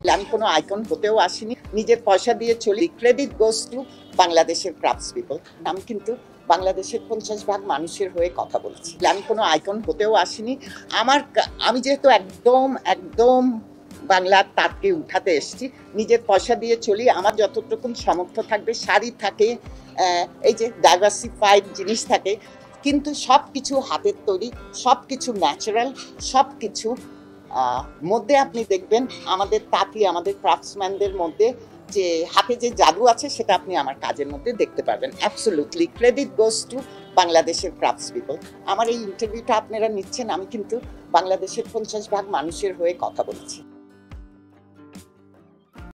আমি কোনো আইকন হতেও আসিনি, নিজের পয়সা দিয়ে চলি। ক্রেডিট গোস টু বাংলাদেশের ক্রাফটস পিপল। আমি কিন্তু বাংলাদেশের 50% মানুষের হয়ে কথা বলছি। আমি কোনো আইকন হতেও আসিনি। আমি যেহেতু একদম একদম বাংলার তাকে উঠাতে এসেছি, নিজের পয়সা দিয়ে চলি। আমার যতটুকু সামর্থ্য থাকবে, শাড়ি থাকে, এই যে ডাইভার্সিফাইড জিনিস থাকে, কিন্তু সব কিছু হাতের তৈরি, সব কিছু ন্যাচারাল, সব কিছু মধ্যে আপনি দেখবেন আমাদের তাঁতি, আমাদের ক্রাফটসম্যানদের মধ্যে যে হাতে যে জাদু আছে, সেটা আপনি আমার কাজের মধ্যে দেখতে পারবেন। অ্যাবসলিউটলি ক্রেডিট গোস টু বাংলাদেশের ক্রাফটস পিপল। আমার এই ইন্টারভিউটা আপনারা নিচ্ছেন, আমি কিন্তু বাংলাদেশের 50% মানুষের হয়ে কথা বলছি।